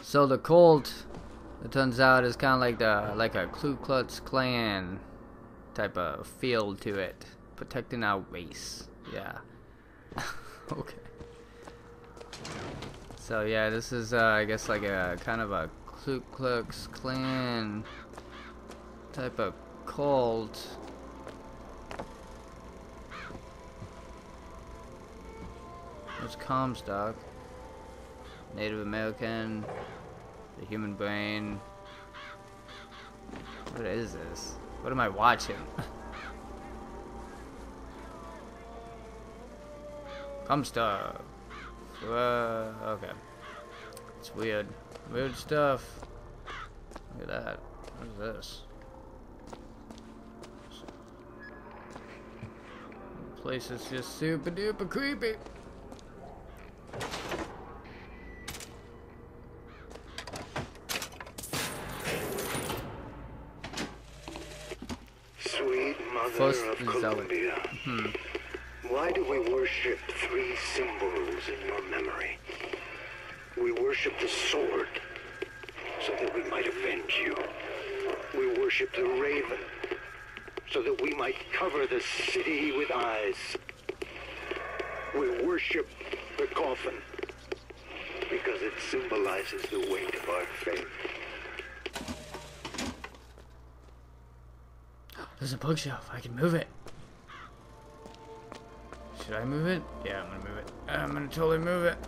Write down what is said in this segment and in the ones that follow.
So the cult, it turns out, is kind of like a Ku Klux Klan type of feel to it, protecting our race. Yeah. Okay. So yeah, this is I guess like a kind of a Ku Klux Klan type of cult. There's Comstock, Native American, the human brain. What is this? What am I watching? Comstock. Okay. It's weird. Weird stuff. Look at that. What is this? The place is just super duper creepy. Sweet mother First of is Columbia. Why do we worship three symbols in your memory? We worship the sword, so that we might avenge you. We worship the raven, so that we might cover the city with eyes. We worship the coffin, because it symbolizes the weight of our faith. There's a bookshelf. I can move it. Should I move it? Yeah, I'm gonna move it. I'm gonna totally move it.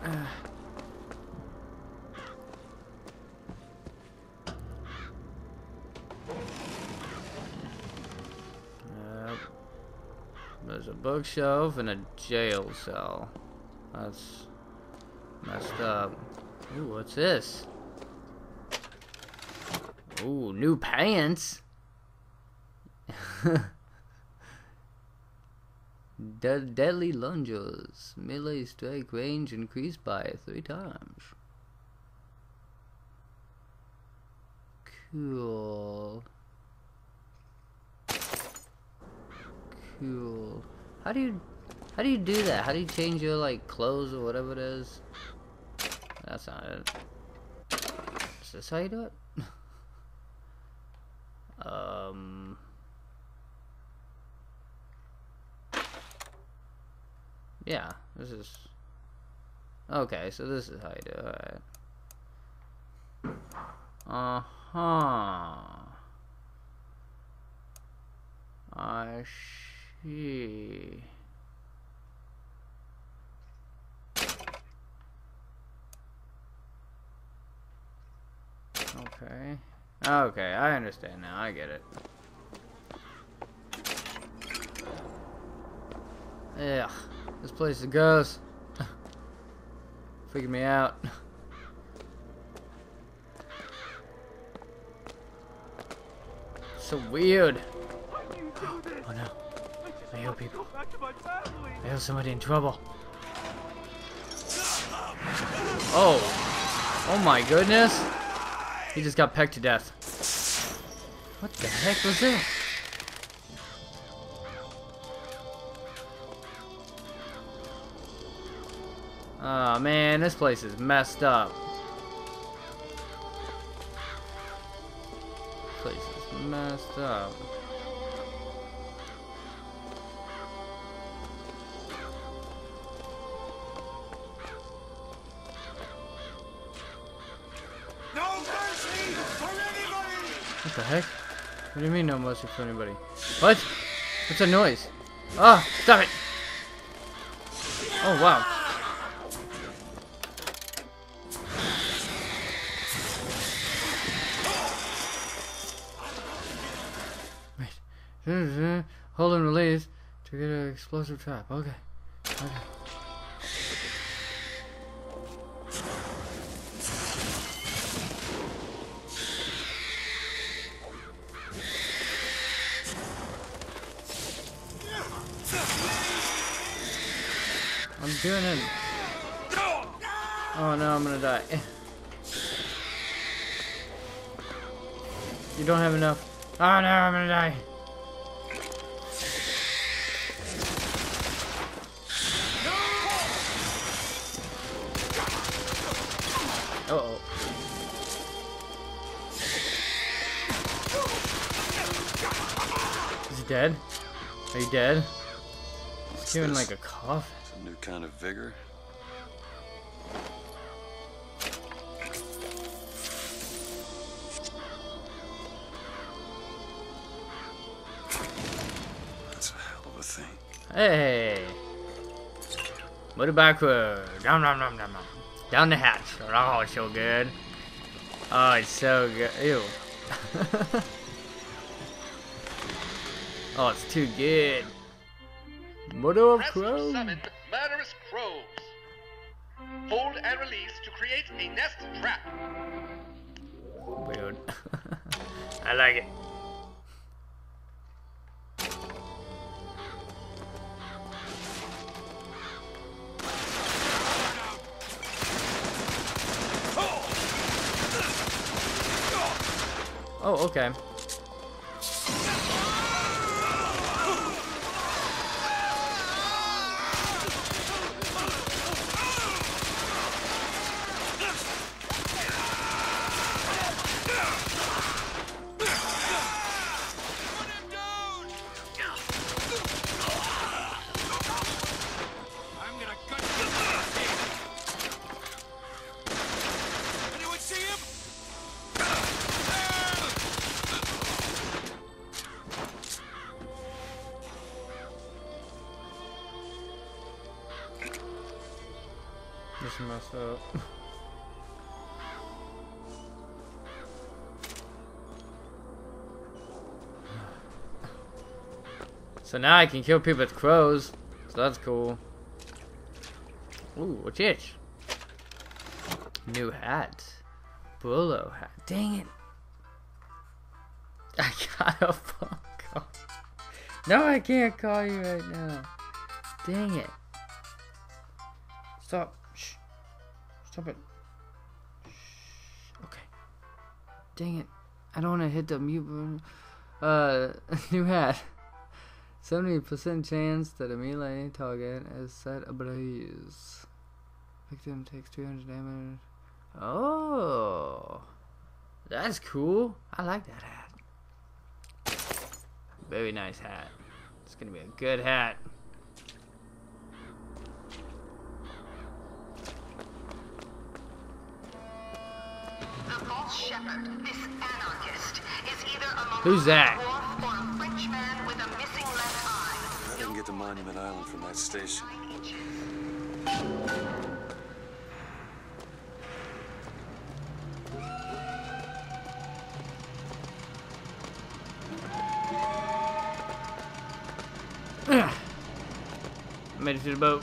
There's a bookshelf and a jail cell. That's messed up. Ooh, what's this? Ooh, new pants. Deadly lunges. Melee strike range increased by 3 times. Cool. Cool. How do you do that? How do you change your like clothes or whatever it is? That's not it. Is this how you do it? Yeah, this is okay, so this is how you do it. Alright. I see. Okay. Okay, I understand now. I get it. Ugh. This place is gross. Freaking me out. So weird. Oh no. I hear people. I hear somebody in trouble. Oh. Oh my goodness. He just got pecked to death. What the heck was that? Oh man, this place is messed up. This place is messed up. No mercy for anybody! What the heck? What do you mean no mercy for anybody? What? What's that noise? Ah, stop it! Oh wow. Wait. Hold and release to get an explosive trap. Okay. Okay. I'm doing it. Oh no, I'm gonna die. You don't have enough. Oh no, I'm gonna die. Uh-oh. dead? Are you dead? What's It's giving this? like a cough. Some new kind of vigor? That's a hell of a thing. Hey! Motor backward. Nom nom nom nom nom. Down the hatch. Oh, it's so good. Oh, it's so good. Ew. Oh, it's too good. Mother of Press to crows. summon murderous crows. Hold and release to create a nest trap. Weird. I like it. Oh, okay. Just messed up. So now I can kill people with crows. So that's cool. Ooh, what's it? New hat. Bolo hat. Dang it. I gotta fuck off. No, I can't call you right now. Dang it. Stop. Shh. Stop it. Shh. Okay. Dang it. I don't want to hit the mute button. New hat. 70% chance that a melee target is set ablaze. Victim takes 200 damage. Oh. That's cool. I like that hat. Very nice hat. It's gonna be a good hat. The false shepherd, this anarchist, is either a Who's that? dwarf or a French man with a missing left eye. I can get to Monument Island from that station. 9 inches. Made it to the boat.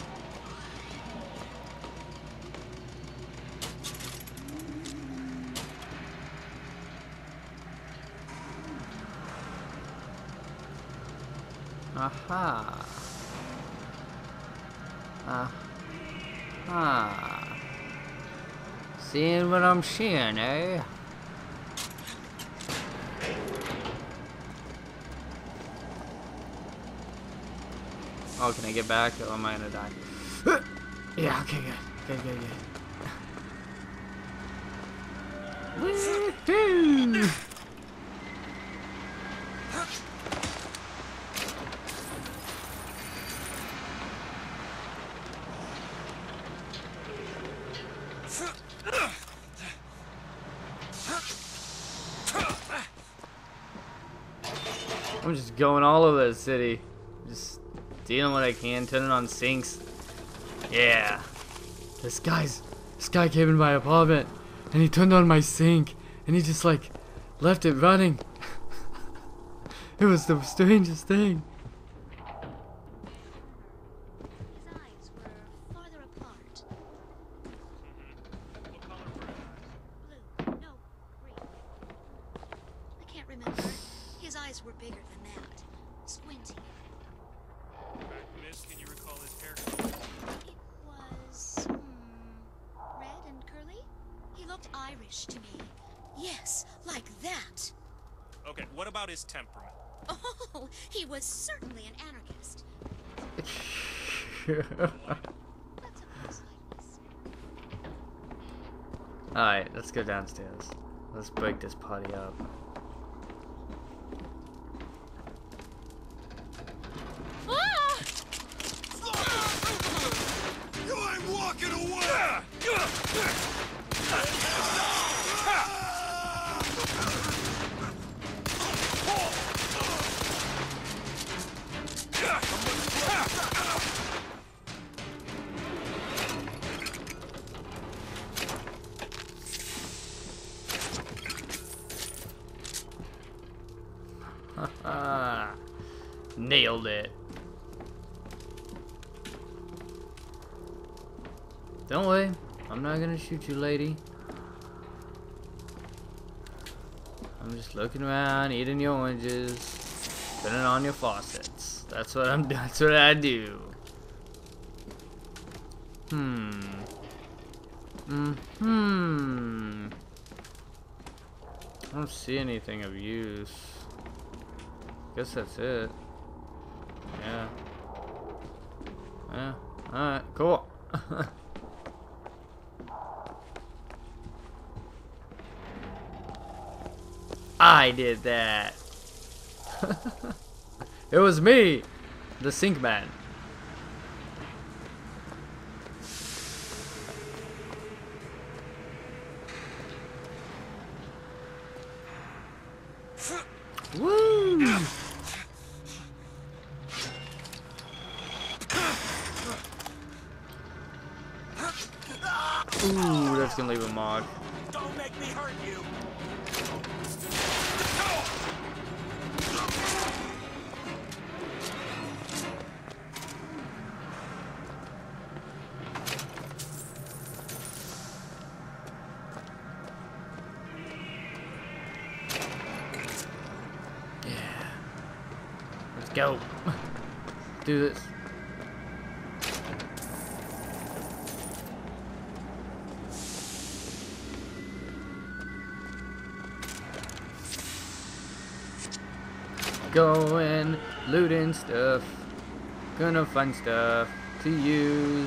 Aha. Aha. Seeing what I'm seeing, eh? Oh, can I get back or am I gonna die? Yeah, okay, good. Woohoo! I'm just going all over the city. Just stealing what I can, turning on sinks. Yeah. This guy came in my apartment and he turned on my sink and he just like left it running. It was the strangest thing. His eyes were farther apart. What color were his eyes? Blue. No, green. I can't remember. His eyes were bigger than that. Squinty. Miss, can you recall his haircut? It was, red and curly? He looked Irish to me. Yes, like that. Okay, what about his temperament? Oh, he was certainly an anarchist. Let's suppose like this. Alright, let's go downstairs. Let's break this party up. walking away! Nailed it. Don't worry, I'm not gonna shoot you, lady. I'm just looking around, eating your oranges, turning on your faucets. That's what I'm. That's what I do. I don't see anything of use. Guess that's it. Yeah. Yeah. Alright, cool. I did that. It was me, the sink man. Woo! Ooh, that's gonna leave a mark. Don't make me hurt you. Let's go. Do this. Going, looting stuff. Gonna find stuff to use.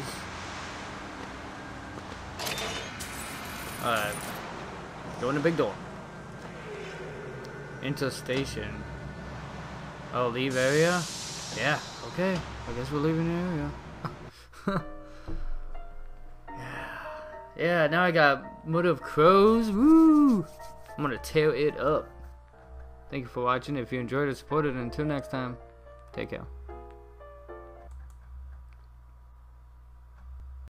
Alright. Go in the big door. Into station. Oh, leave area? Yeah, okay. I guess we're leaving the area. Yeah, now I got Mother of Crows. Woo! I'm gonna tear it up. Thank you for watching. If you enjoyed it, support it. And until next time, take care.